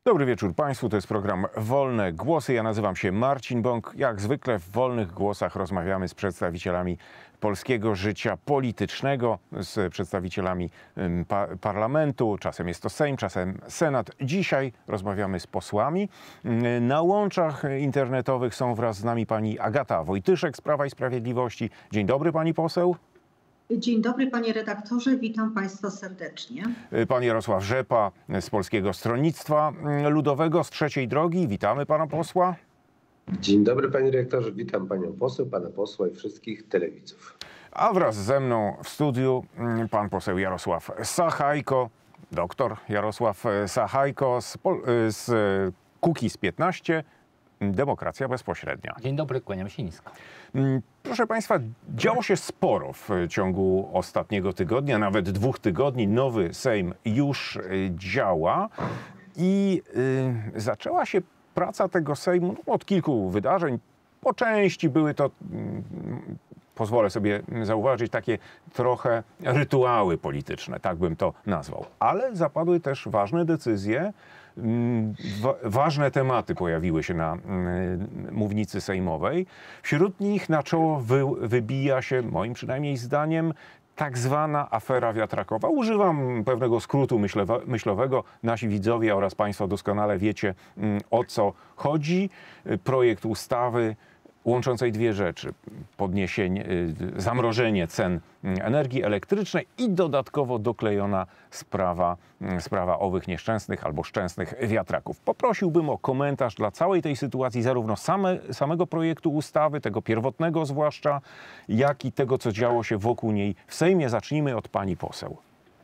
Dobry wieczór Państwu, to jest program Wolne Głosy. Ja nazywam się Marcin Bąk. Jak zwykle w Wolnych Głosach rozmawiamy z przedstawicielami polskiego życia politycznego, z przedstawicielami parlamentu. Czasem jest to Sejm, czasem Senat. Dzisiaj rozmawiamy z posłami. Na łączach internetowych są wraz z nami pani Agata Wojtyszek z Prawa i Sprawiedliwości. Dzień dobry pani poseł. Dzień dobry panie redaktorze, witam państwa serdecznie. Pan Jarosław Rzepa z Polskiego Stronnictwa Ludowego z Trzeciej Drogi. Witamy pana posła. Dzień dobry panie redaktorze, witam panią poseł, pana posła i wszystkich telewidzów. A wraz ze mną w studiu pan poseł Jarosław Sachajko, doktor Jarosław Sachajko z Kukiz 15, Demokracja Bezpośrednia. Dzień dobry, kłaniam się nisko. Proszę państwa, działo się sporo w ciągu ostatniego tygodnia, nawet 2 tygodni. Nowy Sejm już działa i zaczęła się praca tego Sejmu od kilku wydarzeń. Po części były to, pozwolę sobie zauważyć, takie trochę rytuały polityczne, tak bym to nazwał. Ale zapadły też ważne decyzje, ważne tematy pojawiły się na mównicy sejmowej. Wśród nich na czoło wybija się, moim przynajmniej zdaniem, tak zwana afera wiatrakowa. Używam pewnego skrótu myślowego. Nasi widzowie oraz państwo doskonale wiecie, o co chodzi. Projekt ustawy łączącej dwie rzeczy. Zamrożenie cen energii elektrycznej i dodatkowo doklejona sprawa owych nieszczęsnych albo szczęsnych wiatraków. Poprosiłbym o komentarz dla całej tej sytuacji, zarówno samego projektu ustawy, tego pierwotnego zwłaszcza, jak i tego, co działo się wokół niej w Sejmie. Zacznijmy od pani poseł.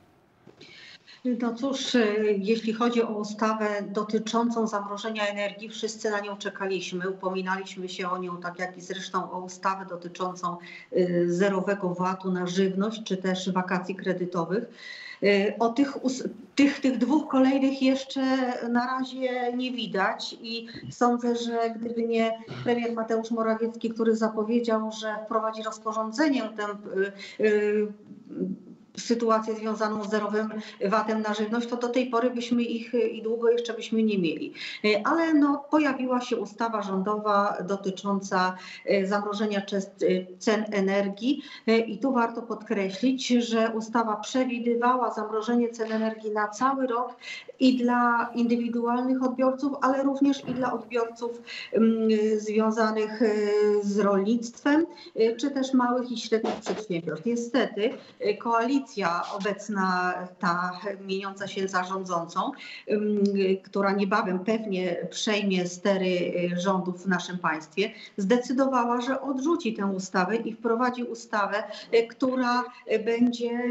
No cóż, jeśli chodzi o ustawę dotyczącą zamrożenia energii, wszyscy na nią czekaliśmy, upominaliśmy się o nią, tak jak i zresztą o ustawę dotyczącą zerowego VAT-u na żywność, czy też wakacji kredytowych. O tych 2 kolejnych jeszcze na razie nie widać i sądzę, że gdyby nie premier Mateusz Morawiecki, który zapowiedział, że wprowadzi rozporządzeniem sytuację związaną z zerowym VAT-em na żywność, to do tej pory byśmy ich i długo jeszcze byśmy nie mieli. Ale pojawiła się ustawa rządowa dotycząca zamrożenia cen energii i tu warto podkreślić, że ustawa przewidywała zamrożenie cen energii na cały rok i dla indywidualnych odbiorców, ale również i dla odbiorców związanych z rolnictwem, czy też małych i średnich przedsiębiorstw. Niestety koalicja obecna, ta mieniąca się za rządzącą, która niebawem pewnie przejmie stery rządów w naszym państwie, zdecydowała, że odrzuci tę ustawę i wprowadzi ustawę, która będzie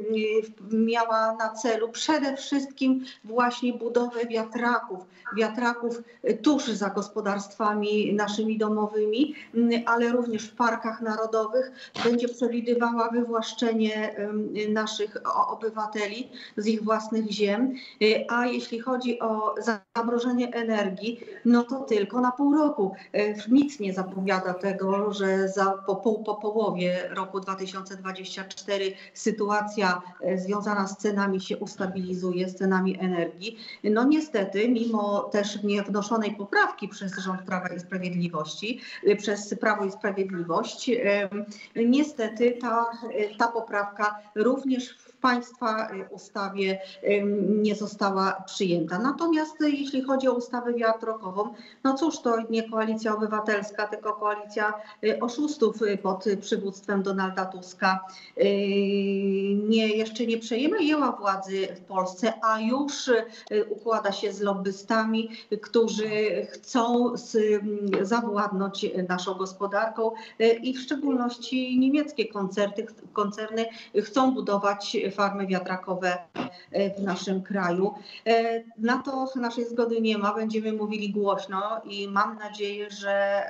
miała na celu przede wszystkim właśnie budowę wiatraków tuż za gospodarstwami naszymi domowymi, ale również w parkach narodowych. Będzie przewidywała wywłaszczenie naszych obywateli z ich własnych ziem, a jeśli chodzi o zamrożenie energii, no to tylko na pół roku. Nic nie zapowiada tego, że po połowie roku 2024 sytuacja związana z cenami się ustabilizuje, z cenami energii. No niestety, mimo też niewnoszonej poprawki przez rząd Prawa i Sprawiedliwości, przez Prawo i Sprawiedliwość, niestety ta poprawka również w państwa ustawie nie została przyjęta. Natomiast jeśli chodzi o ustawę wiatrakową, no cóż, to nie Koalicja Obywatelska, tylko koalicja oszustów pod przywództwem Donalda Tuska jeszcze nie przejęła władzy w Polsce, a już układa się z lobbystami, którzy chcą zawładnąć naszą gospodarką i w szczególności niemieckie koncerny chcą budować farmy wiatrakowe w naszym kraju. Na to naszej zgody nie ma, będziemy mówili głośno i mam nadzieję, że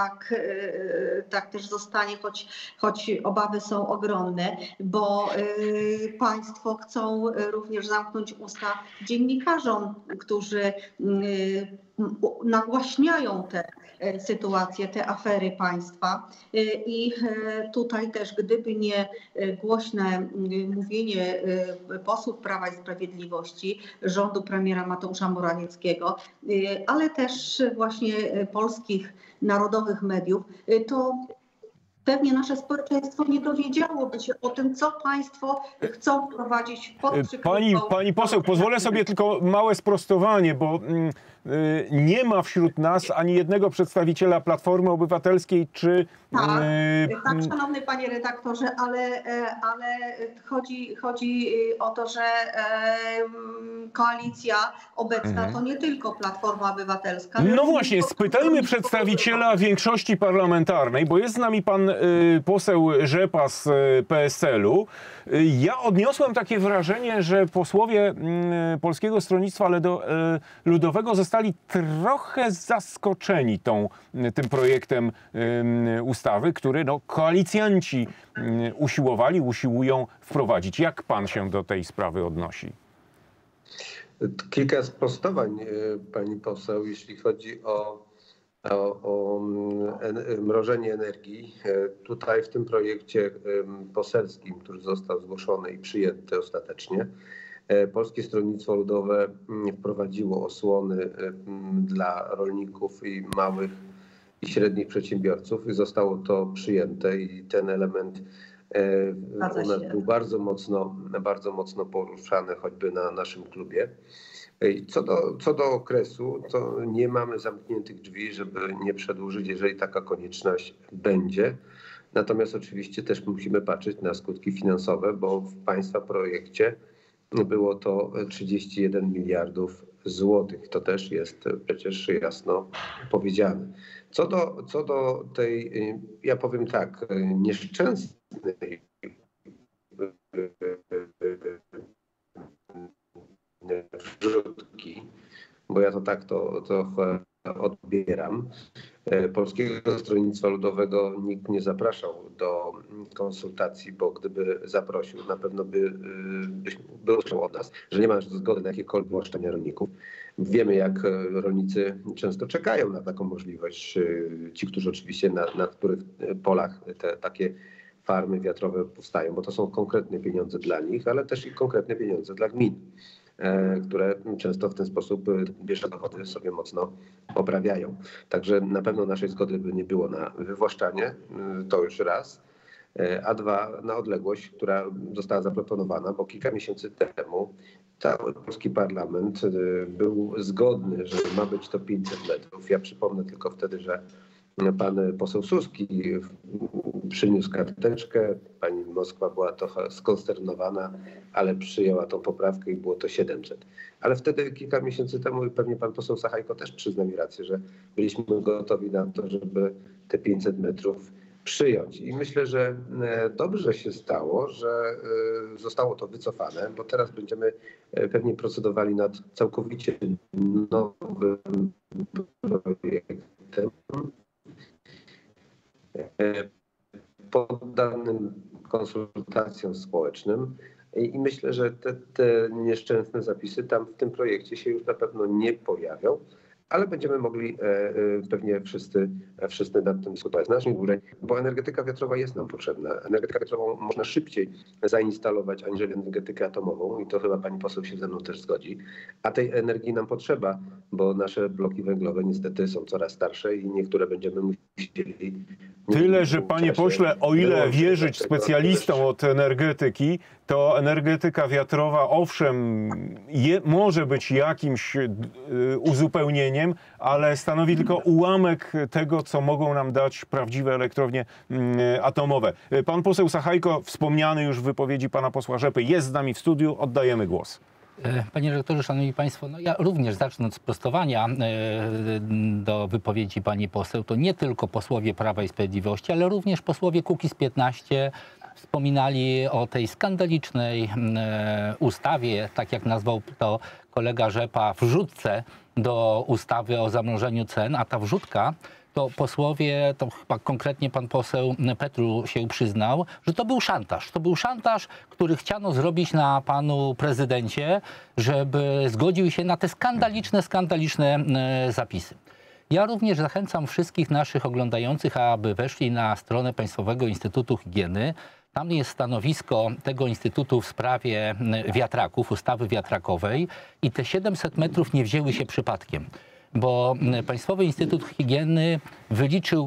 tak też zostanie, choć obawy są ogromne, bo państwo chcą również zamknąć usta dziennikarzom, którzy nagłaśniają te sytuacje, te afery państwa. I tutaj też, gdyby nie głośne mówienie posłów Prawa i Sprawiedliwości, rządu premiera Mateusza Morawieckiego, ale też właśnie polskich narodowych mediów, to pewnie nasze społeczeństwo nie dowiedziałoby się o tym, co państwo chcą wprowadzić pod Pani poseł, pozwolę sobie tylko małe sprostowanie, bo nie ma wśród nas ani jednego przedstawiciela Platformy Obywatelskiej czy... Tak, szanowny panie redaktorze, ale chodzi o to, że koalicja obecna to nie tylko Platforma Obywatelska. No właśnie, spytajmy przedstawiciela większości parlamentarnej, bo jest z nami pan poseł Rzepa z PSL-u. Ja odniosłem takie wrażenie, że posłowie Polskiego Stronnictwa Ludowego zostali trochę zaskoczeni tym projektem ustawy, który koalicjanci usiłują wprowadzić. Jak pan się do tej sprawy odnosi? Kilka sprostowań, pani poseł, jeśli chodzi o mrożenie energii. Tutaj w tym projekcie poselskim, który został zgłoszony i przyjęty ostatecznie, Polskie Stronnictwo Ludowe wprowadziło osłony dla rolników i małych i średnich przedsiębiorców i zostało to przyjęte i ten element u nas był bardzo mocno poruszany choćby na naszym klubie. Co do okresu, to nie mamy zamkniętych drzwi, żeby nie przedłużyć, jeżeli taka konieczność będzie. Natomiast oczywiście też musimy patrzeć na skutki finansowe, bo w państwa projekcie było to 31 miliardów złotych. To też jest przecież jasno powiedziane. Co do tej, ja powiem tak, nieszczęsnej wrzutki, bo ja to tak to odbieram. Polskiego Stronnictwa Ludowego nikt nie zapraszał do konsultacji, bo gdyby zaprosił, na pewno by usłyszał od nas, że nie ma zgody na jakiekolwiek wywłaszczenia rolników. Wiemy, jak rolnicy często czekają na taką możliwość. Ci, którzy oczywiście na których polach takie farmy wiatrowe powstają, bo to są konkretne pieniądze dla nich, ale też i konkretne pieniądze dla gmin, które często w ten sposób bierze dochody sobie mocno poprawiają. Także na pewno naszej zgody by nie było na wywłaszczanie, to już raz. A dwa, na odległość, która została zaproponowana, bo kilka miesięcy temu cały polski parlament był zgodny, że ma być to 500 metrów. Ja przypomnę tylko wtedy, że pan poseł Suski przyniósł karteczkę, pani Moskwa była trochę skonsternowana, ale przyjęła tą poprawkę i było to 700. Ale wtedy kilka miesięcy temu, i pewnie pan poseł Sachajko też przyzna mi rację, że byliśmy gotowi na to, żeby te 500 metrów przyjąć. I myślę, że dobrze się stało, że zostało to wycofane, bo teraz będziemy pewnie procedowali nad całkowicie nowym projektem, poddanym konsultacjom społecznym i myślę, że te nieszczęsne zapisy tam w tym projekcie się już na pewno nie pojawią, ale będziemy mogli pewnie wszyscy nad tym dyskutować znacznie dłużej, bo energetyka wiatrowa jest nam potrzebna. Energetykę wiatrową można szybciej zainstalować aniżeli energetykę atomową i to chyba pani poseł się ze mną też zgodzi. A tej energii nam potrzeba, bo nasze bloki węglowe niestety są coraz starsze i niektóre będziemy musieli... Tyle, że panie pośle, o ile wierzyć specjalistom od energetyki, to energetyka wiatrowa owszem może być jakimś uzupełnieniem, ale stanowi tylko ułamek tego, co mogą nam dać prawdziwe elektrownie atomowe. Pan poseł Sachajko, wspomniany już w wypowiedzi pana posła Rzepy, jest z nami w studiu. Oddajemy głos. Panie redaktorze, szanowni państwo, ja również zacznę od sprostowania do wypowiedzi pani poseł. To nie tylko posłowie Prawa i Sprawiedliwości, ale również posłowie Kukiz 15 wspominali o tej skandalicznej ustawie, tak jak nazwał to kolega Rzepa, wrzutce do ustawy o zamrożeniu cen, a ta wrzutka to posłowie, to chyba konkretnie pan poseł Petru się przyznał, że to był szantaż. To był szantaż, który chciano zrobić na panu prezydencie, żeby zgodził się na te skandaliczne zapisy. Ja również zachęcam wszystkich naszych oglądających, aby weszli na stronę Państwowego Instytutu Higieny. Tam jest stanowisko tego instytutu w sprawie wiatraków, ustawy wiatrakowej i te 700 metrów nie wzięły się przypadkiem, bo Państwowy Instytut Higieny wyliczył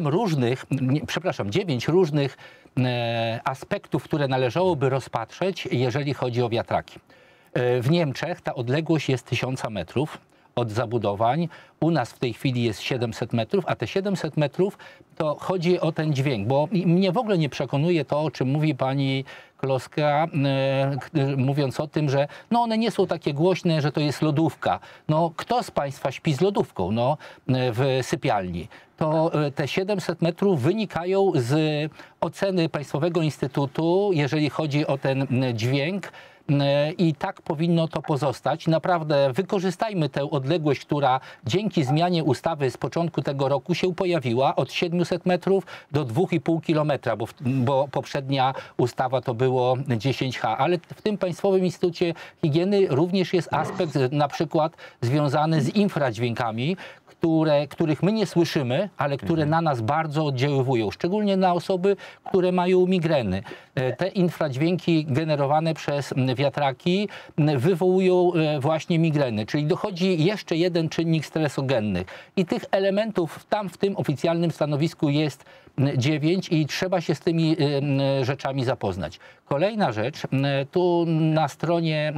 9 różnych aspektów, które należałoby rozpatrzeć, jeżeli chodzi o wiatraki. W Niemczech ta odległość jest 1000 metrów od zabudowań. U nas w tej chwili jest 700 metrów, a te 700 metrów to chodzi o ten dźwięk, bo mnie w ogóle nie przekonuje to, o czym mówi pani Kloska, mówiąc o tym, że no one nie są takie głośne, że to jest lodówka. No kto z państwa śpi z lodówką w sypialni? To te 700 metrów wynikają z oceny Państwowego Instytutu, jeżeli chodzi o ten dźwięk. I tak powinno to pozostać. Naprawdę wykorzystajmy tę odległość, która dzięki zmianie ustawy z początku tego roku się pojawiła, od 700 metrów do 2,5 kilometra, bo poprzednia ustawa to było 10H. Ale w tym Państwowym Instytucie Higieny również jest aspekt na przykład związany z infradźwiękami, których my nie słyszymy, ale które na nas bardzo oddziaływują, szczególnie na osoby, które mają migreny. Te infradźwięki generowane przez wiatraki wywołują właśnie migreny, czyli dochodzi jeszcze jeden czynnik stresogenny. I tych elementów tam w tym oficjalnym stanowisku jest 9 i trzeba się z tymi rzeczami zapoznać. Kolejna rzecz, tu na stronie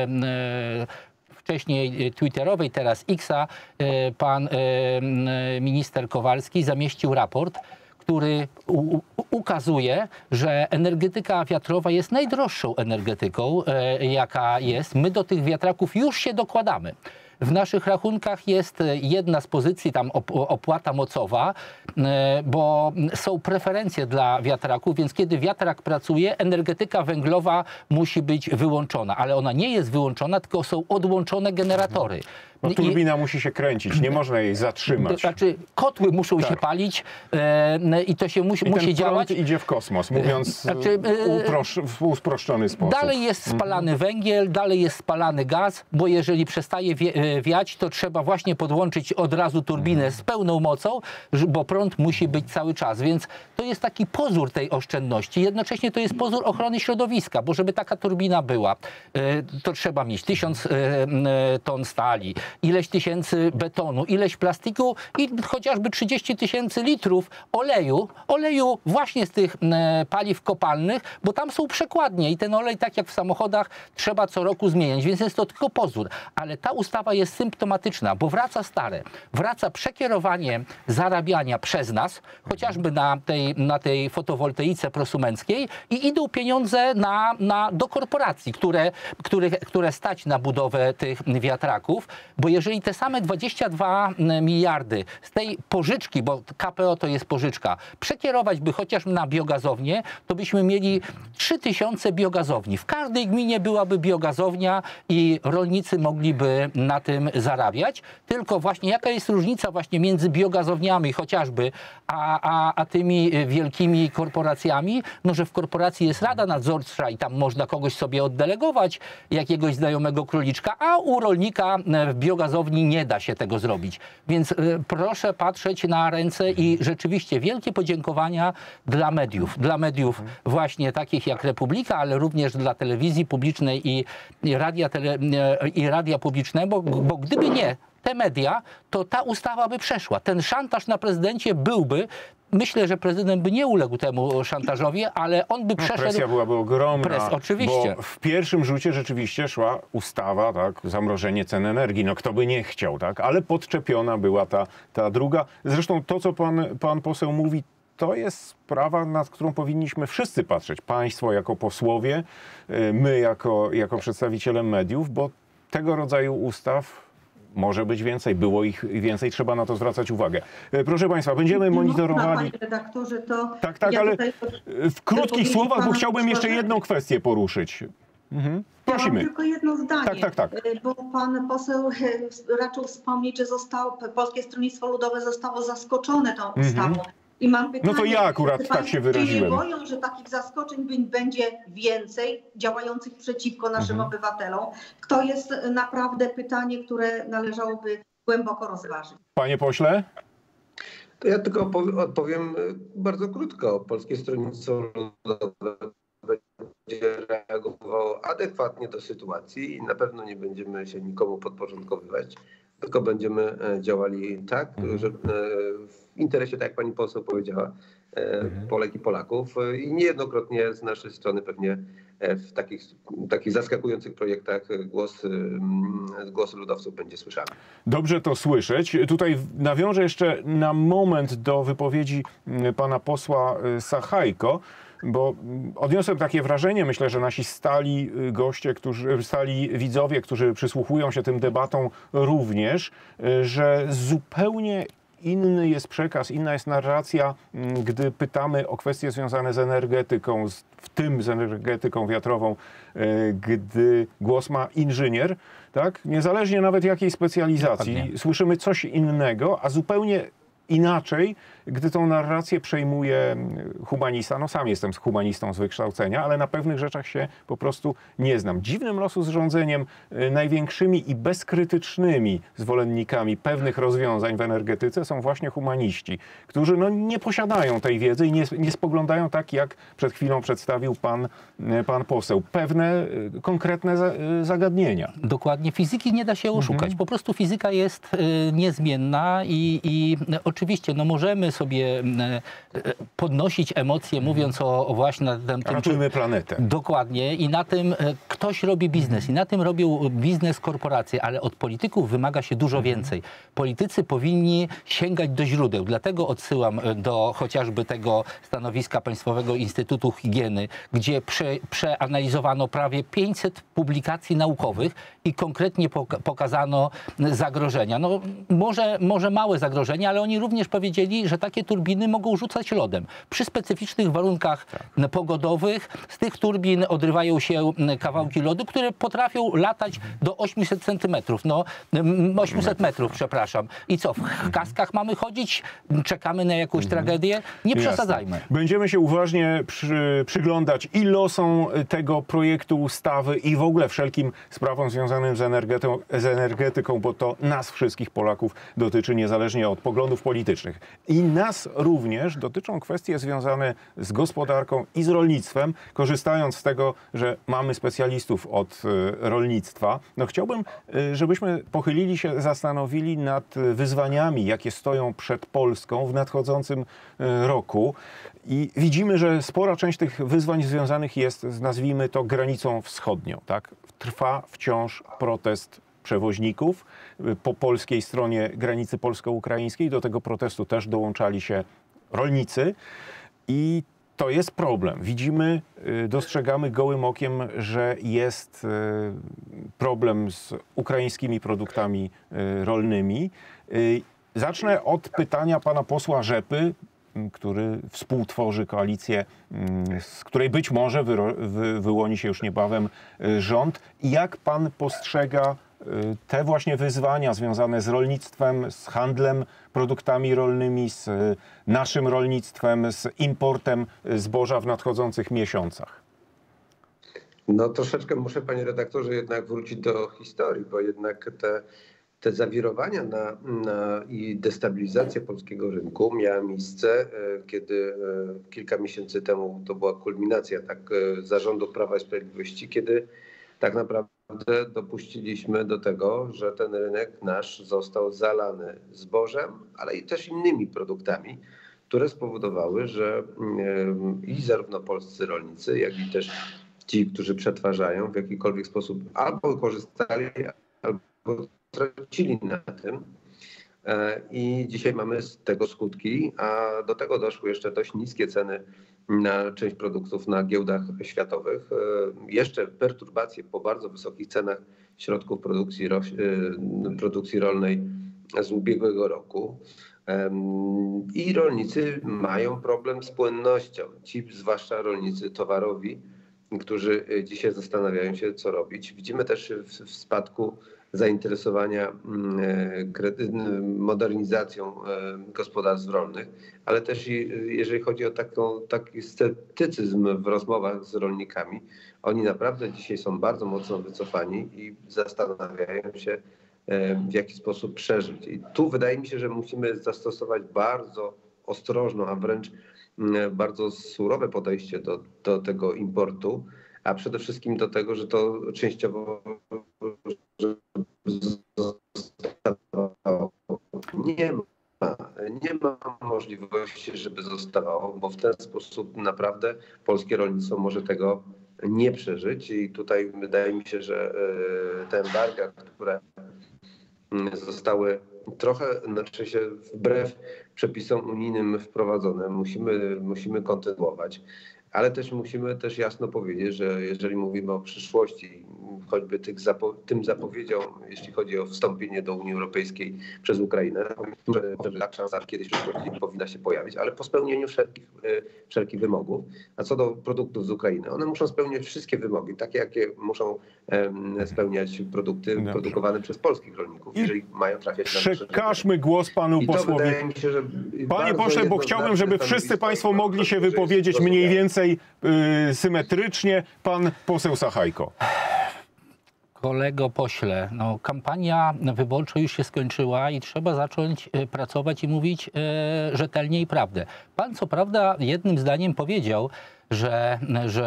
wcześniej twitterowej, teraz X-a, pan minister Kowalski zamieścił raport, który ukazuje, że energetyka wiatrowa jest najdroższą energetyką, jaka jest. My do tych wiatraków już się dokładamy. W naszych rachunkach jest jedna z pozycji, tam opłata mocowa, bo są preferencje dla wiatraków, więc kiedy wiatrak pracuje, energetyka węglowa musi być wyłączona, ale ona nie jest wyłączona, tylko są odłączone generatory. No, turbina musi się kręcić, nie można jej zatrzymać. Znaczy kotły muszą się palić i to się musi działać. Idzie w kosmos, mówiąc w uproszczony sposób. Dalej jest spalany węgiel, dalej jest spalany gaz, bo jeżeli przestaje wiać, to trzeba właśnie podłączyć od razu turbinę z pełną mocą, bo prąd musi być cały czas. Więc to jest taki pozór tej oszczędności. Jednocześnie to jest pozór ochrony środowiska, bo żeby taka turbina była, to trzeba mieć 1000 ton stali, ileś tysięcy betonu, ileś plastiku i chociażby 30 000 litrów oleju właśnie z tych paliw kopalnych, bo tam są przekładnie i ten olej, tak jak w samochodach, trzeba co roku zmieniać, więc jest to tylko pozór. Ale ta ustawa jest symptomatyczna, bo wraca przekierowanie zarabiania przez nas, chociażby na tej fotowoltaice prosumenckiej i idą pieniądze do korporacji, które stać na budowę tych wiatraków, bo jeżeli te same 22 miliardy z tej pożyczki, bo KPO to jest pożyczka, przekierować by chociaż na biogazownię, to byśmy mieli 3000 biogazowni. W każdej gminie byłaby biogazownia i rolnicy mogliby na tym zarabiać. Tylko właśnie jaka jest różnica właśnie między biogazowniami chociażby, a tymi wielkimi korporacjami? No, że w korporacji jest rada nadzorcza i tam można kogoś sobie oddelegować, jakiegoś znajomego króliczka, a u rolnika w biogazowni nie da się tego zrobić. Więc proszę patrzeć na ręce i rzeczywiście wielkie podziękowania dla mediów właśnie takich jak Republika, ale również dla telewizji publicznej i radia publicznego, bo gdyby nie te media, to ta ustawa by przeszła. Ten szantaż na prezydencie byłby. Myślę, że prezydent by nie uległ temu szantażowi, ale on by przeszedł... Presja byłaby ogromna, oczywiście. Bo w pierwszym rzucie rzeczywiście szła ustawa, tak, zamrożenie cen energii. No kto by nie chciał, tak? Ale podczepiona była ta druga. Zresztą to, co pan poseł mówi, to jest sprawa, nad którą powinniśmy wszyscy patrzeć. Państwo jako posłowie, my jako przedstawiciele mediów, bo tego rodzaju ustaw może być więcej, było ich więcej, trzeba na to zwracać uwagę. Proszę Państwa, będziemy monitorowali... Panie redaktorze, to Tak, ja ale tutaj w krótkich słowach, bo pana chciałbym jeszcze jedną kwestię poruszyć. Ja Prosimy. mam tylko jedno zdanie, Tak. bo pan poseł raczył wspomnieć, że Polskie Stronnictwo Ludowe zostało zaskoczone tą ustawą. I mam pytanie, No to ja akurat czy tak się państwo wyraziłem. nie boją, że takich zaskoczeń będzie więcej działających przeciwko naszym obywatelom? To jest naprawdę pytanie, które należałoby głęboko rozważyć. Panie pośle? To ja tylko odpowiem bardzo krótko. Polskie Stronnictwo Ludowe będzie reagowało adekwatnie do sytuacji i na pewno nie będziemy się nikomu podporządkowywać, tylko będziemy działali tak, że w interesie, tak jak pani poseł powiedziała, Polek i Polaków i niejednokrotnie z naszej strony pewnie w takich zaskakujących projektach głos ludowców będzie słyszany. Dobrze to słyszeć. Tutaj nawiążę jeszcze na moment do wypowiedzi pana posła Sachajko, bo odniosłem takie wrażenie, myślę, że nasi stali goście, stali widzowie, którzy przysłuchują się tym debatom również, że zupełnie inny jest przekaz, inna jest narracja, gdy pytamy o kwestie związane z energetyką, w tym z energetyką wiatrową, gdy głos ma inżynier, tak? Niezależnie nawet jakiej specjalizacji, Dokładnie. słyszymy coś innego, a zupełnie inaczej, gdy tą narrację przejmuje humanista. No sam jestem humanistą z wykształcenia, ale na pewnych rzeczach się po prostu nie znam. Dziwnym losu zrządzeniem największymi i bezkrytycznymi zwolennikami pewnych rozwiązań w energetyce są właśnie humaniści, którzy nie posiadają tej wiedzy i nie spoglądają tak, jak przed chwilą przedstawił pan poseł. Pewne konkretne zagadnienia. Dokładnie. Fizyki nie da się oszukać. Po prostu fizyka jest niezmienna i oczywiście możemy sobie podnosić emocje, mówiąc o właśnie na tym... Ratujmy planetę. Dokładnie. I na tym ktoś robi biznes. I na tym robią biznes korporacje. Ale od polityków wymaga się dużo więcej. Politycy powinni sięgać do źródeł. Dlatego odsyłam do chociażby tego stanowiska Państwowego Instytutu Higieny, gdzie przeanalizowano prawie 500 publikacji naukowych i konkretnie pokazano zagrożenia. Może małe zagrożenia, ale oni również powiedzieli, że takie turbiny mogą rzucać lodem. Przy specyficznych warunkach pogodowych z tych turbin odrywają się kawałki lodu, które potrafią latać do 800 centymetrów. 800 metrów, przepraszam. I co, w kaskach mamy chodzić? Czekamy na jakąś tragedię? Nie przesadzajmy. Będziemy się uważnie przyglądać i losom tego projektu ustawy i w ogóle wszelkim sprawom związanym z energetyką, bo to nas wszystkich Polaków dotyczy niezależnie od poglądów politycznych. I nas również dotyczą kwestie związane z gospodarką i z rolnictwem. Korzystając z tego, że mamy specjalistów od rolnictwa, chciałbym, żebyśmy pochylili się, zastanowili nad wyzwaniami, jakie stoją przed Polską w nadchodzącym roku. I widzimy, że spora część tych wyzwań związanych jest z, nazwijmy to, granicą wschodnią. Tak? Trwa wciąż protest przewoźników po polskiej stronie granicy polsko-ukraińskiej. Do tego protestu też dołączali się rolnicy i to jest problem. Widzimy, dostrzegamy gołym okiem, że jest problem z ukraińskimi produktami rolnymi. Zacznę od pytania pana posła Rzepy, który współtworzy koalicję, z której być może wyłoni się już niebawem rząd. Jak pan postrzega te właśnie wyzwania związane z rolnictwem, z handlem produktami rolnymi, z naszym rolnictwem, z importem zboża w nadchodzących miesiącach? Troszeczkę muszę, panie redaktorze, jednak wrócić do historii, bo jednak te zawirowania i destabilizacja polskiego rynku miała miejsce, kiedy kilka miesięcy temu to była kulminacja zarządów Prawa i Sprawiedliwości, kiedy tak naprawdę dopuściliśmy do tego, że ten rynek nasz został zalany zbożem, ale i też innymi produktami, które spowodowały, że i zarówno polscy rolnicy, jak i też ci, którzy przetwarzają, w jakikolwiek sposób albo korzystali, albo tracili na tym. i dzisiaj mamy z tego skutki, a do tego doszły jeszcze dość niskie ceny na część produktów na giełdach światowych. Jeszcze perturbacje po bardzo wysokich cenach środków produkcji rolnej z ubiegłego roku. I rolnicy mają problem z płynnością. Ci, zwłaszcza rolnicy towarowi, którzy dzisiaj zastanawiają się, co robić. Widzimy też w spadku zainteresowania modernizacją gospodarstw rolnych, ale też jeżeli chodzi o taki sceptycyzm w rozmowach z rolnikami, oni naprawdę dzisiaj są bardzo mocno wycofani i zastanawiają się, w jaki sposób przeżyć. I tu wydaje mi się, że musimy zastosować bardzo ostrożną, a wręcz bardzo surowe podejście do tego importu, a przede wszystkim do tego, że to częściowo nie ma możliwości, żeby zostawało, bo w ten sposób naprawdę polskie rolnictwo może tego nie przeżyć. I tutaj wydaje mi się, że te embarga, które zostały trochę, znaczy się wbrew przepisom unijnym wprowadzone, musimy kontynuować. Ale też musimy jasno powiedzieć, że jeżeli mówimy o przyszłości, choćby tym zapowiedziom, jeśli chodzi o wstąpienie do Unii Europejskiej przez Ukrainę, że ta szansa kiedyś w przyszłości powinna się pojawić, ale po spełnieniu wszelkich wymogów. A co do produktów z Ukrainy, one muszą spełniać wszystkie wymogi, takie jakie muszą spełniać produkty produkowane przez polskich rolników, jeżeli mają trafiać na nasze Przekażmy głos panu posłowi. Panie pośle, bo chciałbym, żeby wszyscy państwo mogli się wypowiedzieć mniej więcej symetrycznie. Pan poseł Sachajko. Kolego pośle, no, kampania wyborcza już się skończyła i trzeba zacząć pracować i mówić rzetelnie i prawdę. Pan co prawda jednym zdaniem powiedział, że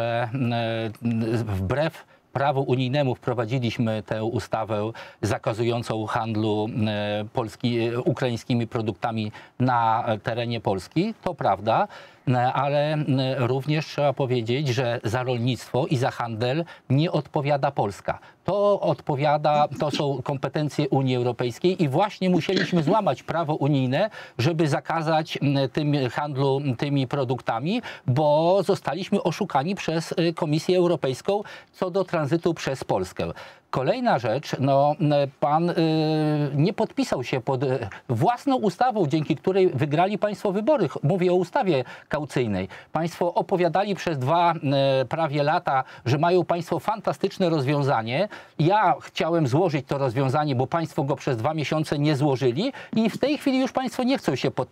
wbrew prawu unijnemu wprowadziliśmy tę ustawę zakazującą handlu ukraińskimi produktami na terenie Polski. To prawda, ale również trzeba powiedzieć, że za rolnictwo i za handel nie odpowiada Polska. To są kompetencje Unii Europejskiej i właśnie musieliśmy złamać prawo unijne, żeby zakazać handlu tymi produktami, bo zostaliśmy oszukani przez Komisję Europejską co do tranzytu przez Polskę. Kolejna rzecz, no, pan nie podpisał się pod własną ustawą, dzięki której wygrali państwo wybory. Mówię o ustawie kaucyjnej. Państwo opowiadali przez prawie lata, że mają państwo fantastyczne rozwiązanie. Ja chciałem złożyć to rozwiązanie, bo państwo go przez 2 miesiące nie złożyli i w tej chwili już państwo nie chcą się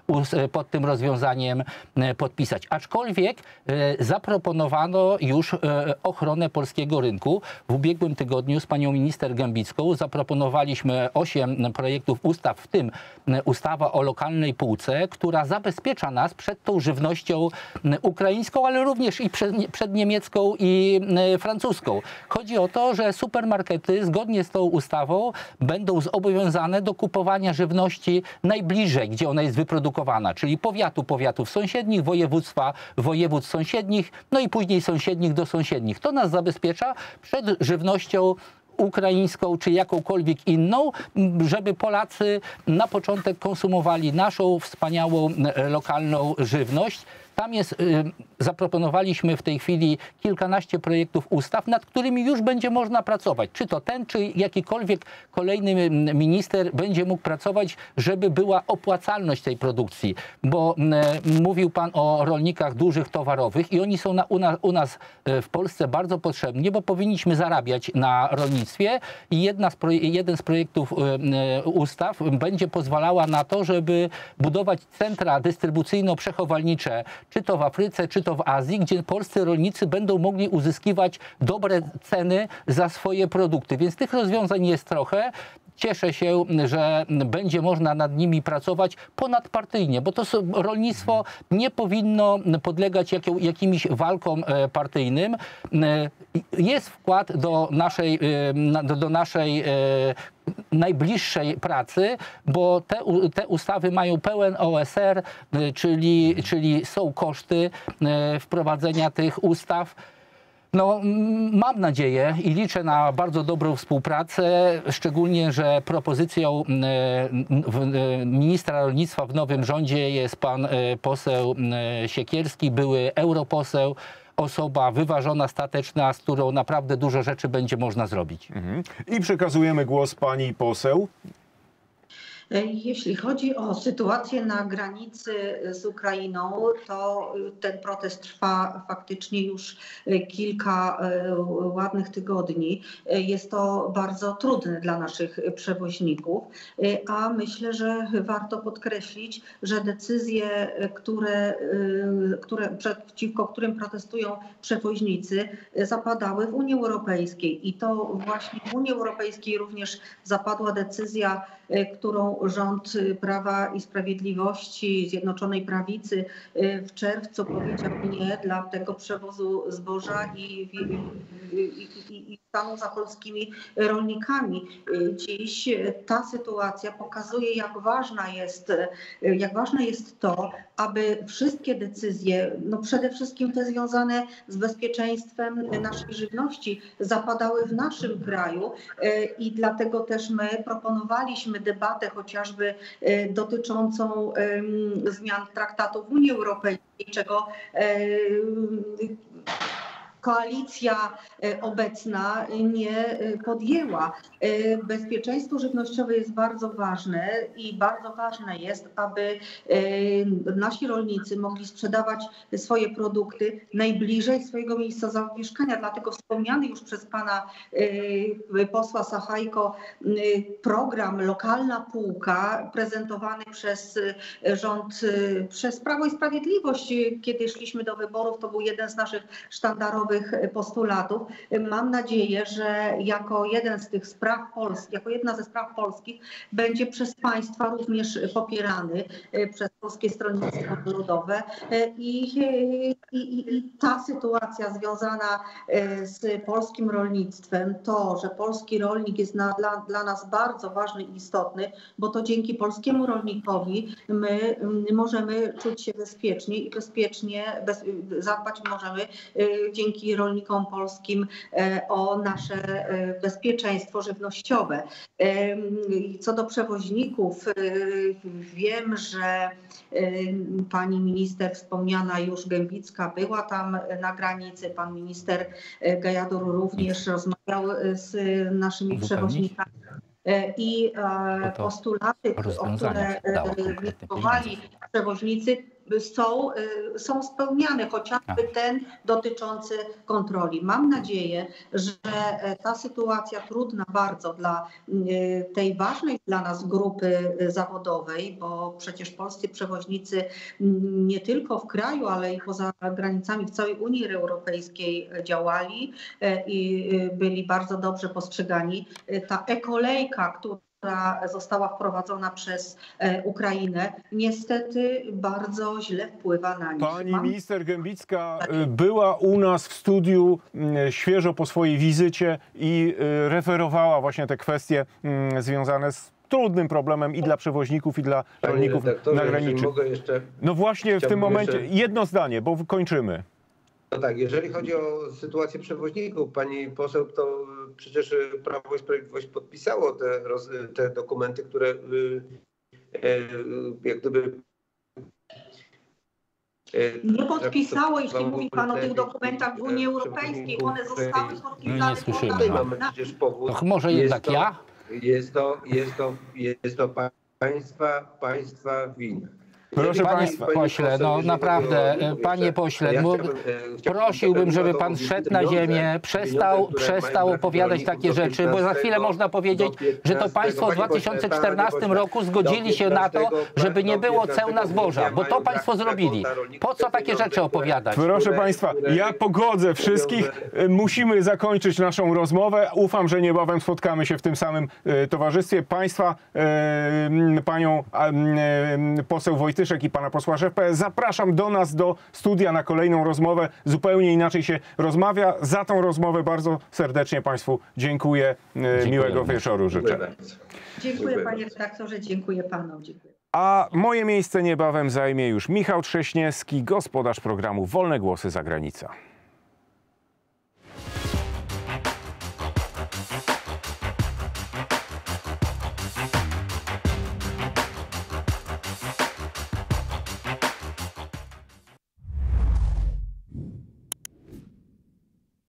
pod tym rozwiązaniem podpisać. Aczkolwiek zaproponowano już ochronę polskiego rynku. W ubiegłym tygodniu z panią minister Gembicką zaproponowaliśmy 8 projektów ustaw, w tym ustawa o lokalnej półce, która zabezpiecza nas przed tą żywnością ukraińską, ale również i przed niemiecką i francuską. Chodzi o to, że supermarkety zgodnie z tą ustawą będą zobowiązane do kupowania żywności najbliżej, gdzie ona jest wyprodukowana, czyli powiatów sąsiednich, województw sąsiednich, no i później sąsiednich do sąsiednich. To nas zabezpiecza przed żywnością ukraińską czy jakąkolwiek inną, żeby Polacy na początek konsumowali naszą wspaniałą lokalną żywność. Tam zaproponowaliśmy w tej chwili kilkanaście projektów ustaw, nad którymi już będzie można pracować. Czy to ten, czy jakikolwiek kolejny minister będzie mógł pracować, żeby była opłacalność tej produkcji. Bo mówił pan o rolnikach dużych, towarowych i oni są u nas w Polsce bardzo potrzebni, bo powinniśmy zarabiać na rolnictwie i jeden z projektów ustaw będzie pozwalała na to, żeby budować centra dystrybucyjno-przechowalnicze, czy to w Afryce, czy to w Azji, gdzie polscy rolnicy będą mogli uzyskiwać dobre ceny za swoje produkty. Więc tych rozwiązań jest trochę. Cieszę się, że będzie można nad nimi pracować ponadpartyjnie, bo to rolnictwo nie powinno podlegać jakimś walkom partyjnym. Jest wkład do naszej najbliższej pracy, bo te ustawy mają pełen OSR, czyli są koszty wprowadzenia tych ustaw. No, mam nadzieję i liczę na bardzo dobrą współpracę, szczególnie, że propozycją ministra rolnictwa w nowym rządzie jest pan poseł Siekierski, były europoseł, osoba wyważona, stateczna, z którą naprawdę dużo rzeczy będzie można zrobić. I przekazujemy głos pani poseł. Jeśli chodzi o sytuację na granicy z Ukrainą, to ten protest trwa faktycznie już kilka ładnych tygodni. Jest to bardzo trudne dla naszych przewoźników, a myślę, że warto podkreślić, że decyzje, przeciwko którym protestują przewoźnicy, zapadały w Unii Europejskiej i to właśnie w Unii Europejskiej również zapadła decyzja, którą rząd Prawa i Sprawiedliwości, Zjednoczonej Prawicy w czerwcu powiedział nie dla tego przewozu zboża i stanu za polskimi rolnikami. Dziś ta sytuacja pokazuje, jak ważne jest to, aby wszystkie decyzje, no przede wszystkim te związane z bezpieczeństwem naszej żywności, zapadały w naszym kraju i dlatego też my proponowaliśmy debatę chociażby dotyczącą zmian traktatów Unii Europejskiej, czego koalicja obecna nie podjęła. Bezpieczeństwo żywnościowe jest bardzo ważne i bardzo ważne jest, aby nasi rolnicy mogli sprzedawać swoje produkty najbliżej swojego miejsca zamieszkania. Dlatego wspomniany już przez pana posła Sachajko program Lokalna Półka prezentowany przez rząd, przez Prawo i Sprawiedliwość, kiedy szliśmy do wyborów, to był jeden z naszych sztandarowych postulatów. Mam nadzieję, że jako jedna ze spraw polskich będzie przez państwa również popierany przez Polskie Stronnictwo Ludowe i ta sytuacja związana z polskim rolnictwem, to, że polski rolnik jest dla nas bardzo ważny i istotny, bo to dzięki polskiemu rolnikowi my możemy czuć się bezpiecznie i zadbać możemy dzięki rolnikom polskim o nasze bezpieczeństwo żywnościowe. Co do przewoźników, wiem, że pani minister wspomniana już Gębicka była tam na granicy, pan minister Gajador również rozmawiał z naszymi przewoźnikami. I postulaty, o które wnioskowali przewoźnicy, są spełniane, chociażby ten dotyczący kontroli. Mam nadzieję, że ta sytuacja trudna bardzo dla tej ważnej dla nas grupy zawodowej, bo przecież polscy przewoźnicy nie tylko w kraju, ale i poza granicami w całej Unii Europejskiej działali i byli bardzo dobrze postrzegani. Ta ekolejka, która została wprowadzona przez Ukrainę, niestety bardzo źle wpływa na nich. Pani minister Gębicka była u nas w studiu świeżo po swojej wizycie i referowała właśnie te kwestie związane z trudnym problemem i dla przewoźników, i dla rolników na granicy. No właśnie w tym momencie jedno zdanie, bo kończymy. No tak, jeżeli chodzi o sytuację przewoźników, pani poseł, to przecież Prawo i Sprawiedliwość podpisało te dokumenty, które jak gdyby... Nie podpisało, jeśli mówi pan o tych dokumentach w Unii Europejskiej. One zostały podpisane. Nie słyszymy. Tutaj mamy przecież powód. Może jednak ja? Jest to państwa wina. Proszę Panie pośle, no naprawdę, panie pośle, prosiłbym, żeby pan szedł na ziemię, przestał opowiadać takie rzeczy, bo za chwilę można powiedzieć, że to państwo w 2014 roku zgodzili się na to, żeby nie było ceł na zboża, bo to państwo zrobili. Po co takie rzeczy opowiadać? Proszę państwa, ja pogodzę wszystkich. Musimy zakończyć naszą rozmowę. Ufam, że niebawem spotkamy się w tym samym towarzystwie. Państwa, panią poseł Wojtyszek i pana posła Rzepę zapraszam do nas, do studia na kolejną rozmowę. Zupełnie inaczej się rozmawia. Za tą rozmowę bardzo serdecznie państwu dziękuję. Miłego wieczoru życzę. Dziękuję panie redaktorze, dziękuję panom. Dziękuję. A moje miejsce niebawem zajmie już Michał Trześniewski, gospodarz programu Wolne Głosy za Granica.